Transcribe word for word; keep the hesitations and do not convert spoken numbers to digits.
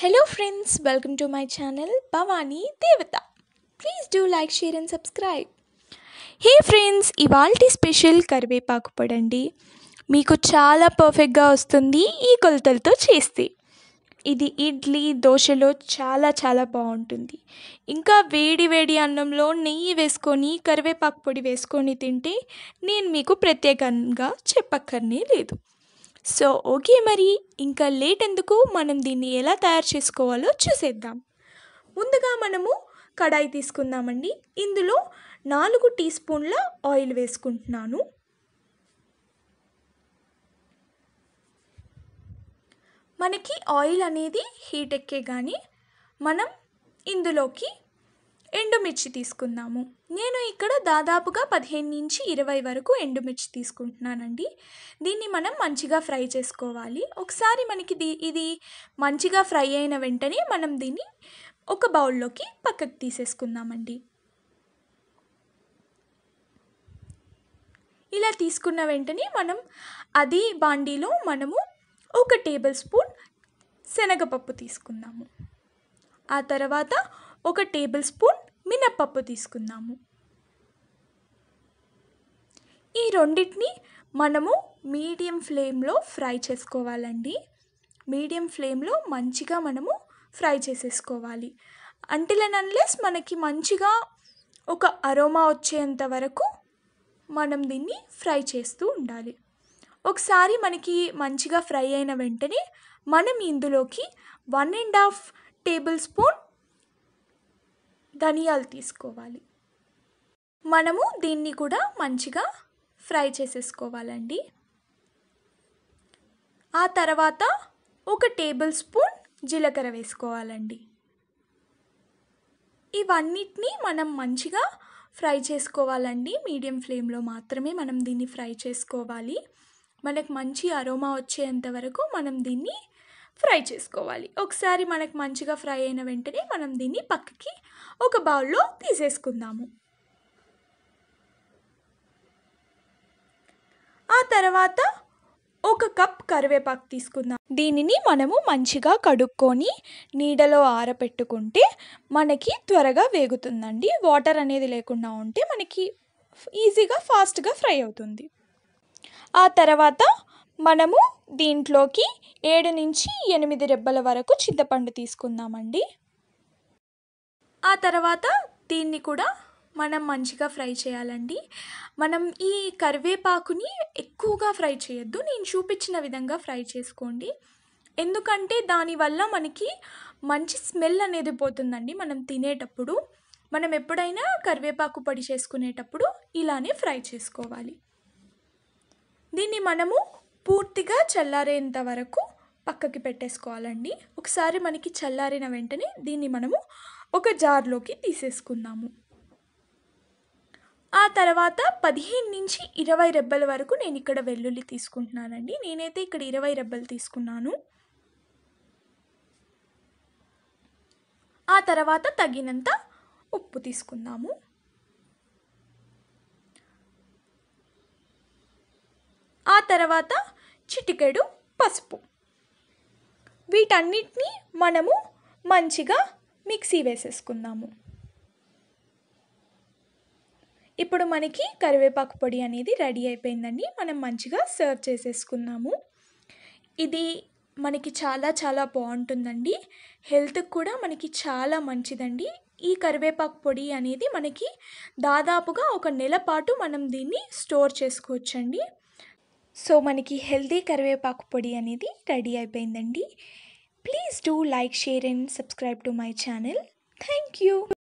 Hello friends, welcome to my channel Bhavani Devata. Please do like, share and subscribe. Hey friends, ఇవాల్టి special కరివేపాకు పొడి అండి. మీకు చాలా పర్ఫెక్ట్గా వస్తుంది ఈ కొలతలతో చేస్తే. ఇది ఇడ్లీ దోశలో చాలా చాలా బాగుంటుంది. ఇంకా వేడి వేడి అన్నంలో నెయ్యి వేసుకొని కరివేపాకు పొడి వేసుకొని తింటే నేను మీకు ప్రత్యేకంగా చెప్పక్కర్నే లేదు. సో ఓకే, మరి ఇంకా లేట్ ఎందుకు, మనం దీన్ని ఎలా తయారు చేసుకోవాలో చూసేద్దాం. ముందుగా మనము కడాయి తీసుకుందామండి. ఇందులో నాలుగు టీ స్పూన్ల ఆయిల్ వేసుకుంటున్నాను. మనకి ఆయిల్ అనేది హీట్ ఎక్కే కానీ మనం ఇందులోకి ఎండుమిర్చి తీసుకుందాము. నేను ఇక్కడ దాదాపుగా పదిహేను నుంచి ఇరవై వరకు ఎండుమిర్చి తీసుకుంటున్నానండి. దీన్ని మనం మంచిగా ఫ్రై చేసుకోవాలి. ఒకసారి మనకి ఇది ఇది మంచిగా ఫ్రై అయిన వెంటనే మనం దీన్ని ఒక బౌల్లోకి పక్కకు తీసేసుకుందామండి. ఇలా తీసుకున్న వెంటనే మనం అది బాండీలో మనము ఒక టేబుల్ స్పూన్ శనగపప్పు తీసుకుందాము. ఆ తర్వాత ఒక టేబుల్ స్పూన్ మినప్పప్పు తీసుకుందాము. ఈ రెండింటిని మనము మీడియం ఫ్లేమ్లో ఫ్రై చేసుకోవాలండి. మీడియం ఫ్లేమ్లో మంచిగా మనము ఫ్రై చేసేసుకోవాలి. అంటిల్ అండ్ అన్లెస్ మనకి మంచిగా ఒక అరోమా వచ్చేంత వరకు మనం దీన్ని ఫ్రై చేస్తూ ఉండాలి. ఒకసారి మనకి మంచిగా ఫ్రై అయిన వెంటనే మనం ఇందులోకి one and half tablespoon ధనియాలు తీసుకోవాలి. మనము దీన్ని కూడా మంచిగా ఫ్రై చేసేసుకోవాలండి. ఆ తర్వాత ఒక టేబుల్ స్పూన్ జీలకర్ర వేసుకోవాలండి. ఇవన్నిటిని మనం మంచిగా ఫ్రై చేసుకోవాలండి. మీడియం ఫ్లేమ్లో మాత్రమే మనం దీన్ని ఫ్రై చేసుకోవాలి. మనకు మంచి అరోమా వచ్చేంత వరకు మనం దీన్ని ఫ్రై చేసుకోవాలి. ఒకసారి మనకు మంచిగా ఫ్రై అయిన వెంటనే మనం దీన్ని పక్కకి ఒక బౌల్లో తీసేసుకుందాము. ఆ తర్వాత ఒక కప్ కరివేపాకు తీసుకుందాం. దీనిని మనము మంచిగా కడుక్కొని నీడలో ఆరబెట్టుకుంటే మనకి త్వరగా వేగుతుందండి. వాటర్ అనేది లేకుండా ఉంటే మనకి ఈజీగా ఫాస్ట్గా ఫ్రై అవుతుంది. ఆ తర్వాత మనము దీంట్లోకి ఏడు నుంచి ఎనిమిది రెబ్బల వరకు చింతపండు తీసుకుందామండి. ఆ తర్వాత దీన్ని కూడా మనం మంచిగా ఫ్రై చేయాలండి. మనం ఈ కరివేపాకుని ఎక్కువగా ఫ్రై చేయొద్దు. నేను చూపించిన విధంగా ఫ్రై చేసుకోండి. ఎందుకంటే దానివల్ల మనకి మంచి స్మెల్ అనేది పోతుందండి. మనం తినేటప్పుడు మనం ఎప్పుడైనా కరివేపాకు పొడి చేసుకునేటప్పుడు ఇలానే ఫ్రై చేసుకోవాలి. దీన్ని మనము పూర్తిగా చల్లారేంత వరకు పక్కకి పెట్టేసుకోవాలండి. ఒకసారి మనకి చల్లారిన వెంటనే దీన్ని మనము ఒక జార్లోకి తీసేసుకుందాము. ఆ తర్వాత పదిహేను నుంచి ఇరవై రెబ్బల వరకు నేను ఇక్కడ వెల్లుల్లి తీసుకుంటున్నానండి. నేనైతే ఇక్కడ ఇరవై రెబ్బలు తీసుకున్నాను. ఆ తర్వాత తగినంత ఉప్పు తీసుకుందాము. ఆ తర్వాత చిటికెడు పసుపు. వీటన్నిటిని మనము మంచిగా మిక్సీ వేసేసుకుందాము. ఇప్పుడు మనకి కరివేపాకు పొడి అనేది రెడీ అయిపోయిందండి. మనం మంచిగా సర్వ్ చేసేసుకుందాము. ఇది మనకి చాలా చాలా బాగుంటుందండి. హెల్త్కి కూడా మనకి చాలా మంచిదండి. ఈ కరివేపాకు పొడి అనేది మనకి దాదాపుగా ఒక నెల పాటు మనం దీన్ని స్టోర్ చేసుకోవచ్చండి. సో మనకి హెల్తీ కరివేపాకు పొడి అనేది రెడీ అయిపోయిందండి. Please do like, share and subscribe to my channel. Thank you.